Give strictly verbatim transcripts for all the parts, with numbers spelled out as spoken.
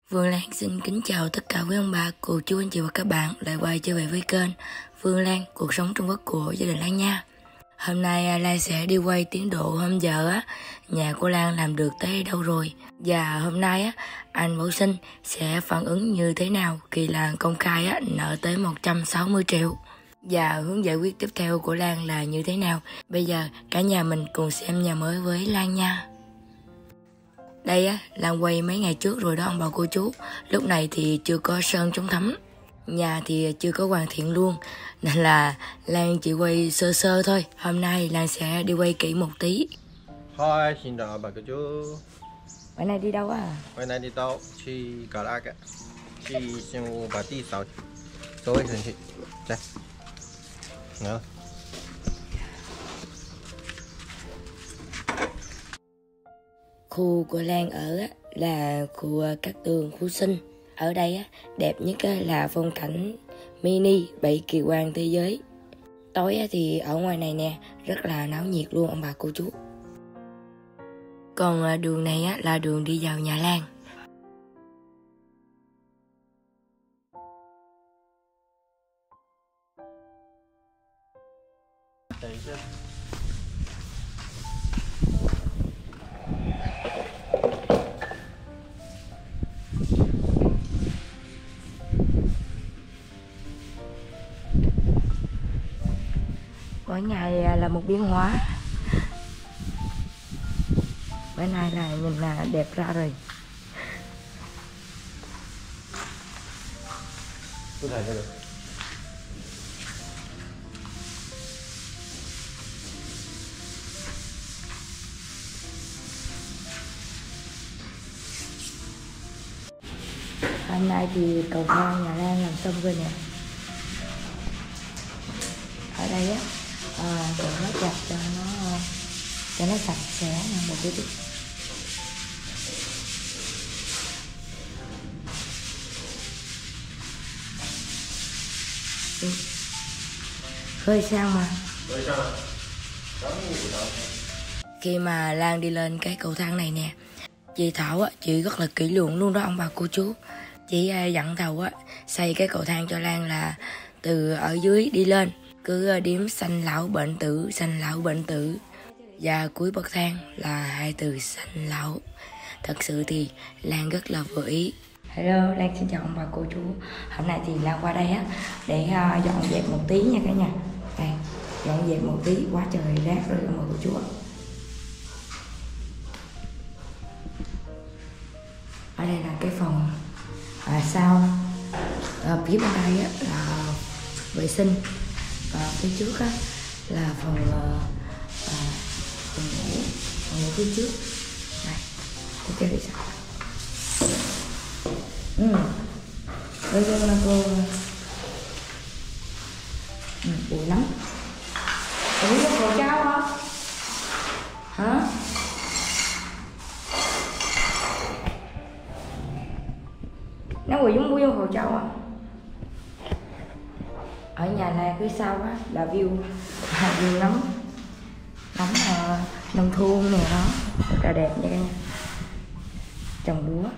Phương Lan xin kính chào tất cả quý ông bà, cô chú anh chị và các bạn lại quay trở về với kênh Phương Lan cuộc sống Trung Quốc của gia đình Lan nha. Hôm nay Lan sẽ đi quay tiến độ hôm giờ á, nhà của Lan làm được tới đâu rồi. Và hôm nay á, anh Bảo Sinh sẽ phản ứng như thế nào khi Lan công khai á, nợ tới một trăm sáu mươi triệu. Và hướng giải quyết tiếp theo của Lan là như thế nào. Bây giờ cả nhà mình cùng xem nhà mới với Lan nha. Đây á, Lan quay mấy ngày trước rồi đó ông bà cô chú. Lúc này thì chưa có sơn chống thấm, nhà thì chưa có hoàn thiện luôn, nên là Lan chỉ quay sơ sơ thôi. Hôm nay Lan sẽ đi quay kỹ một tí. Hi, xin chào bà cô chú. Bữa nay đi đâu à? Bữa nay đi đâu? Đi Gà La Gà. Đi xem bà đi sao? Số ấy thành thị. Đây. Nữa. Khu của Lan ở á, là khu Cát Tường, khu Sinh. Ở đây á, đẹp nhất á, là phong cảnh mini bảy kỳ quan thế giới. Tối á, thì ở ngoài này nè rất là náo nhiệt luôn ông bà cô chú. Còn đường này á, là đường đi vào nhà Lan. Mỗi ngày là một biến hóa. Bữa nay là nhìn là đẹp ra rồi. Tôiถ่ายđược. Hôm nay thì cầu thang nhà Lan làm xong rồi nè. Ở đây á, à, để nó chặt cho nó cho nó sạch sẽ nè một chút. Ừ. Hơi sang mà. Khi mà Lan đi lên cái cầu thang này nè, chị Thảo á, chị rất là kỹ lưỡng luôn đó ông bà cô chú. Chị dặn thầu á, xây cái cầu thang cho Lan là từ ở dưới đi lên, cứ điếm sanh lão bệnh tử, sanh lão bệnh tử, và cuối bậc thang là hai từ sanh lão. Thật sự thì Lan rất là vừa ý. Hello, Lan xin chào ông bà cô chú. Hôm nay thì Lan qua đây á để uh, dọn dẹp một tí nha cả nhà. Đây, dọn dẹp một tí, quá trời rác rồi ông bà cô chú ạ. Ở đây là cái phòng à, sau à, phía bên đây á, là vệ sinh, và phía trước á, là phòng à, phòng ngủ, phòng ngủ phía trước này. Tôi chơi đi sao? Ừ. Bây giờ là cô ừ, bụi lắm. Ủa có khẩu trang không? Hả? Nó vừa giống view Hồ Châu à. Ở nhà này phía sau á là view view nóng nóng uh, nông thôn này đó, rất là đẹp nha cả nhà. Trồng lúa.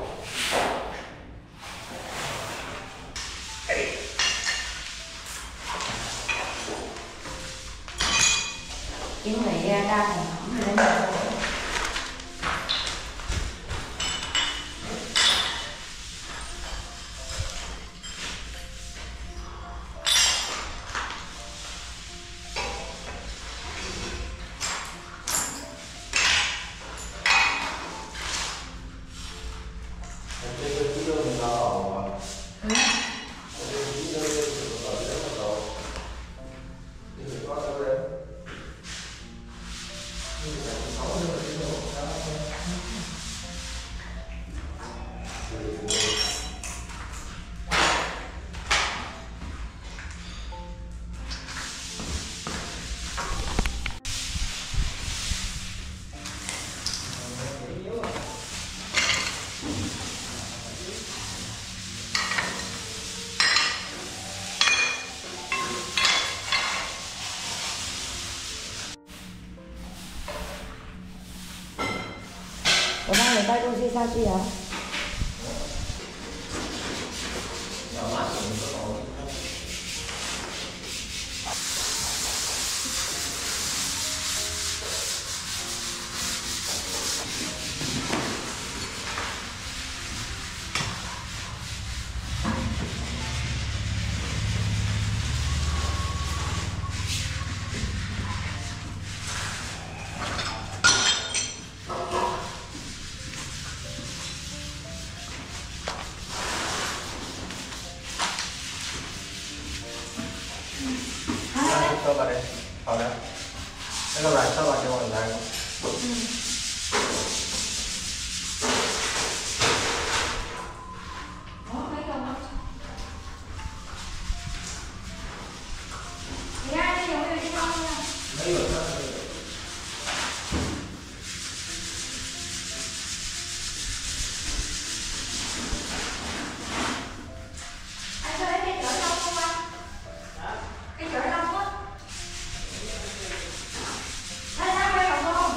Kiến nghị đa phần không lên được. Ủa ba người ta con xin sao chị hả? 收吧，这好的。那个软色吧，给我来个。嗯。 Ủa, mấy con không? Thì ra đây dùng cái gì không nha? Mấy con không? Anh có lấy cái chổi lông không anh? Hả? Cái chổi lông á. Anh sao quay đồng không?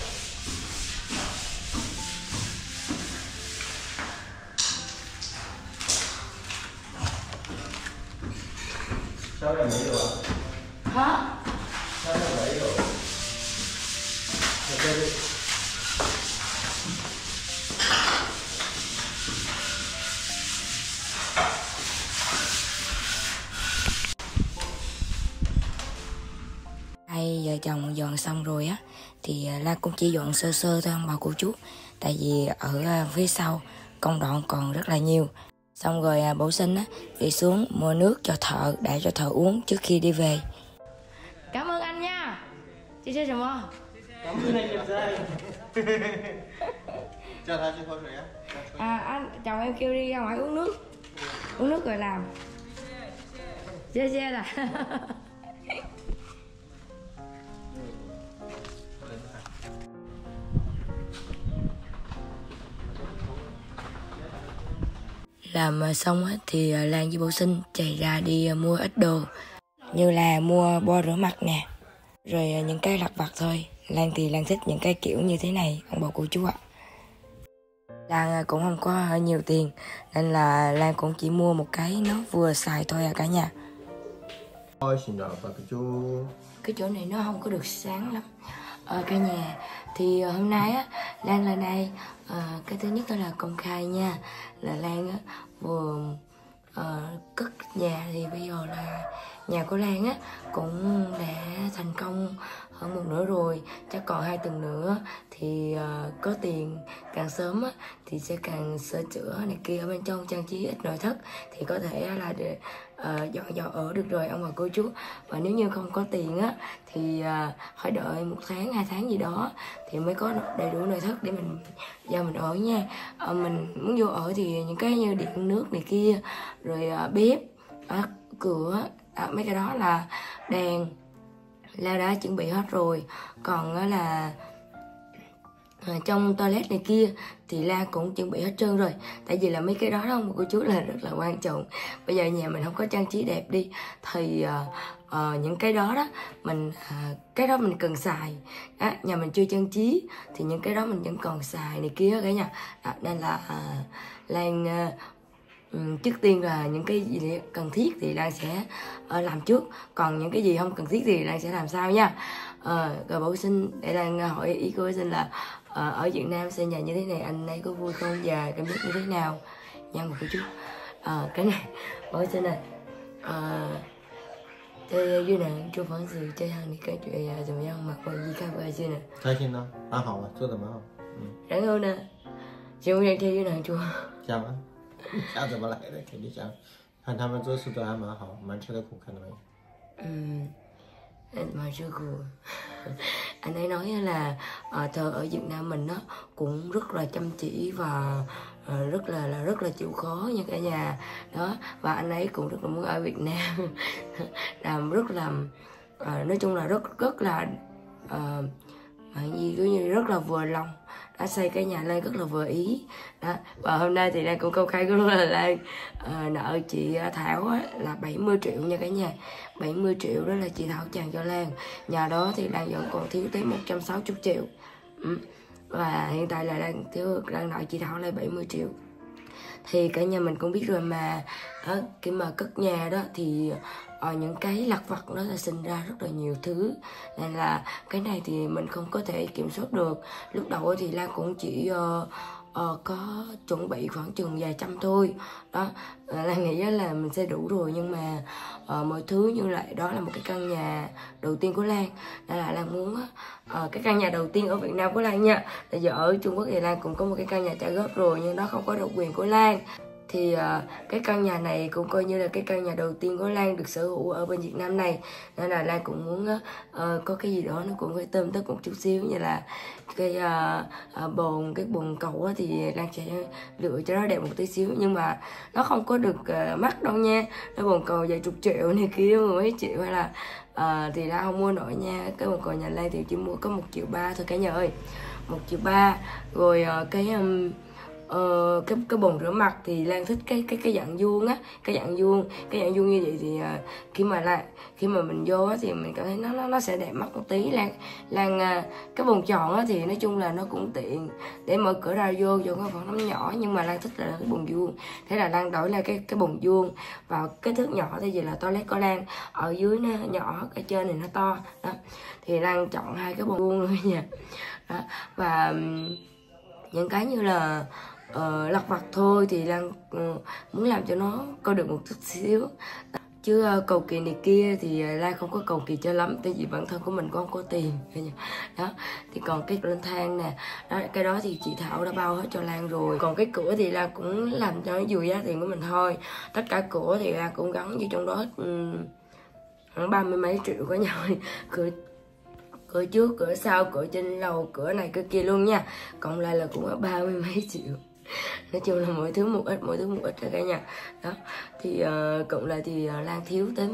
Sao lại mấy rồi? Hả? Sao lại mấy rồi? Được đi. Hai vợ chồng dọn xong rồi á thì Lan cũng chỉ dọn sơ sơ thôi ông bà cô chú, tại vì ở phía sau công đoạn còn rất là nhiều. Xong rồi Bảo Sinh á đi xuống mua nước cho thợ để cho thợ uống trước khi đi về. Cảm ơn anh nha. Chị chơi什么? Cảm ơn anh đẹp trai. Cho ta chơi thôi rồi á. À anh chồng em kêu đi ra ngoài uống nước. Uống nước rồi làm. Xe xe là. Làm xong á, thì Lan với Bảo Sinh chạy ra đi mua ít đồ, như là mua bo rửa mặt nè, rồi những cái lặt vặt thôi. Lan thì Lan thích những cái kiểu như thế này ông bà cô chú ạ. Lan cũng không có nhiều tiền nên là Lan cũng chỉ mua một cái nó vừa xài thôi à cả nhà. Cái chỗ này nó không có được sáng lắm ở cả nhà. Thì hôm nay á Lan lên đây, à, cái thứ nhất đó là công khai nha, là Lan á vừa uh, cất nhà. Thì bây giờ là nhà của Lan á cũng đã thành công hơn một nửa rồi, chắc còn hai tuần nữa thì uh, có tiền càng sớm á thì sẽ càng sửa chữa này kia ở bên trong, trang trí ít nội thất thì có thể là để uh, dọn dọn ở được rồi ông bà cô chú. Và nếu như không có tiền á thì uh, phải đợi một tháng hai tháng gì đó thì mới có đầy đủ nội thất để mình vào mình ở nha. Uh, mình muốn vô ở thì những cái như điện nước này kia, rồi uh, bếp, uh, cửa, uh, mấy cái đó là đèn là đã chuẩn bị hết rồi. Còn uh, là uh, trong toilet này kia thì La cũng chuẩn bị hết trơn rồi. Tại vì là mấy cái đó đó một cô chú là rất là quan trọng. Bây giờ nhà mình không có trang trí đẹp đi thì uh, uh, những cái đó đó mình uh, cái đó mình cần xài đó, nhà mình chưa trang trí thì những cái đó mình vẫn còn xài này kia cả nhà đó, nên là uh, Lan uh, um, trước tiên là những cái gì cần thiết thì Lan sẽ uh, làm trước, còn những cái gì không cần thiết thì Lan sẽ làm sau nha. Uh, rồi Bảo Sinh để Lan hỏi ý của Bảo Sinh là uh, ở Việt Nam xây nhà như thế này anh ấy có vui không và cảm giác như thế nào nha một chút. Uh, cái này Bảo Sinh này uh, 在越南租房子这样你感觉怎么样嘛？我一开不开心呢？ 开心呢，蛮好的，做的蛮好。嗯。 然后呢？想不想在越南住？ 想啊，想怎么来的肯定想，看他们做事都还蛮好，蛮吃得苦，看到没有？ 嗯，蛮吃苦。Anh ấy nói là uh, thợ ở Việt Nam mình đó cũng rất là chăm chỉ và uh, rất là, là rất là chịu khó nha cả nhà đó. Và anh ấy cũng rất là muốn ở Việt Nam làm rất là uh, nói chung là rất rất là uh, gì cứ như rất là vừa lòng, đã xây cái nhà lên rất là vừa ý đó. Và hôm nay thì Lan cũng công khai cái luôn là Lan uh, nợ chị Thảo á, là bảy mươi triệu nha cả nhà. Bảy mươi triệu đó là chị Thảo tràn cho Lan. Nhà đó thì Lan vẫn còn thiếu tới một trăm sáu mươi triệu. ừ. Và hiện tại là Lan thiếu Lan nợ chị Thảo là bảy mươi triệu. Thì cả nhà mình cũng biết rồi mà đó, khi mà cất nhà đó thì ở những cái lặt vặt nó sẽ sinh ra rất là nhiều thứ, nên là cái này thì mình không có thể kiểm soát được. Lúc đầu thì Lan cũng chỉ uh, uh, có chuẩn bị khoảng chừng vài trăm thôi đó. uh, Lan nghĩ là mình sẽ đủ rồi, nhưng mà uh, mọi thứ như lại đó là một cái căn nhà đầu tiên của Lan, nên là Lan muốn uh, cái căn nhà đầu tiên ở Việt Nam của Lan nha. Tại giờ ở Trung Quốc thì Lan cũng có một cái căn nhà trả góp rồi, nhưng đó không có độc quyền của Lan. Thì uh, cái căn nhà này cũng coi như là cái căn nhà đầu tiên của Lan được sở hữu ở bên Việt Nam này, nên là Lan cũng muốn uh, có cái gì đó nó cũng phải tươm tất một chút xíu, như là cái uh, uh, bồn cái bồn cầu á, thì Lan sẽ lựa cho nó đẹp một tí xíu, nhưng mà nó không có được uh, mắc đâu nha. Cái bồn cầu vài chục triệu này kia, mười mấy triệu hay là uh, thì Lan không mua nổi nha. Cái bồn cầu nhà Lan thì chỉ mua có một triệu ba thôi cả nhà ơi, một triệu ba. Rồi uh, cái um, Ờ, cái cái bồn rửa mặt thì Lan thích cái cái cái dạng vuông á, cái dạng vuông cái dạng vuông như vậy thì uh, khi mà Lan khi mà mình vô á thì mình cảm thấy nó nó nó sẽ đẹp mắt một tí. Lan Lan uh, cái bồn tròn á thì nói chung là nó cũng tiện để mở cửa ra vô vô cái phần nắm nhỏ, nhưng mà Lan thích là cái bồn vuông, thế là Lan đổi lại cái cái bồn vuông vào kích thước nhỏ, thay vì là toilet của Lan ở dưới nó nhỏ, ở trên này nó to đó, thì Lan chọn hai cái bồn vuông luôn nha. Đó. Và um, những cái như là uh, lặt vặt thôi thì Lan uh, muốn làm cho nó có được một chút xíu, chứ uh, cầu kỳ này kia thì uh, Lan không có cầu kỳ cho lắm, tại vì bản thân của mình cũng không có tiền đó. Thì còn cái lên thang nè đó, cái đó thì chị Thảo đã bao hết cho Lan rồi. Còn cái cửa thì Lan cũng làm cho nó vừa giá tiền của mình thôi. Tất cả cửa thì Lan cũng gắn vô trong đó um, khoảng ba mươi mấy triệu cả nhà ơi. Cửa cửa trước, cửa sau, cửa trên lầu, cửa này cửa kia luôn nha, cộng lại là cũng có ba mươi mấy triệu. Nói chung là mỗi thứ một ít, mỗi thứ một ít ra cả nhà đó. Thì uh, cộng lại thì uh, Lan thiếu tới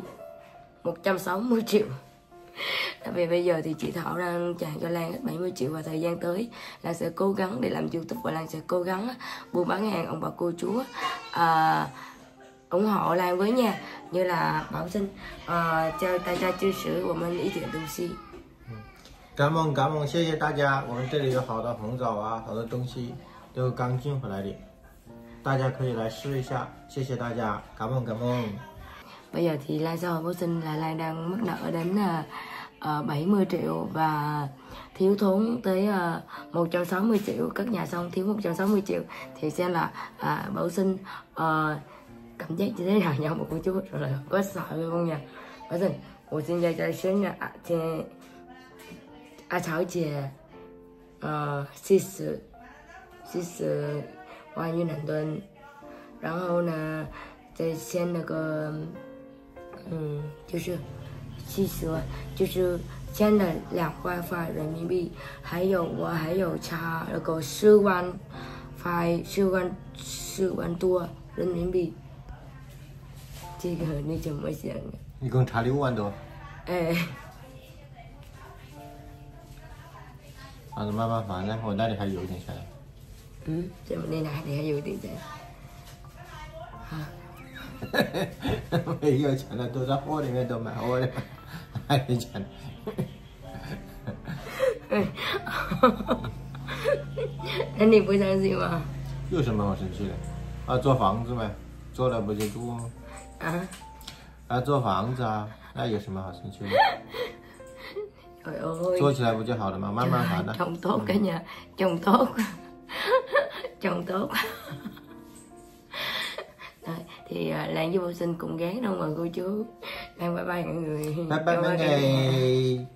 một trăm sáu mươi triệu. Tại vì bây giờ thì chị Thảo đang trả cho Lan hết bảy mươi triệu, và thời gian tới Lan sẽ cố gắng để làm YouTube, và Lan sẽ cố gắng buôn bán hàng ông bà cô chú uh, ủng hộ Lan với nha. Như là Bảo Sinh uh, cho大家支持我们一点东西。 感恩感恩，谢谢大家。我们这里有好多红枣啊，好多东西都是刚进回来的，大家可以来试一下。谢谢大家，感恩感恩。 Bây giờ thì Lan xã hội Bảo Sinh là Lan đang mắc nợ đến uh, bảy mươi triệu và thiếu thốn tới uh, một trăm sáu mươi triệu. Cất nhà xong thiếu một trăm sáu mươi triệu thì xem là uh, Bảo Sinh uh, cảm giác như thế nào nhau một chút, rồi là có sợ không nha. Bảo Sinh, 我现在在生日啊，前阿草姐，呃，四十，四十万越南盾，然后呢，再先那个，嗯，就是七十万，就是先了两万块人民币，还有我还有差那个四万块，四万四万多人民币，这个你怎么想？ 一共差六万多。 哎。 啊，慢慢还呢，我那里还有一点钱。 嗯，怎么你哪里还有一点钱？啊？ 没有钱了，都在货里面都买货了，还有钱。 那你不相信吗？ 有什么好生气的？啊，做房子呗，做了不就住吗？ 啊？ 啊，做房子啊，那有什么好生气的？ Trời ơi, 做起来不就好了吗？慢慢还呢。 trồng tốt cả nhà, trồng tốt, trồng tốt. Rồi, thì uh, Lan với Bảo Sinh cùng gán đâu mà cô chú. Lan bye bye mọi người. Bye bye mọi người.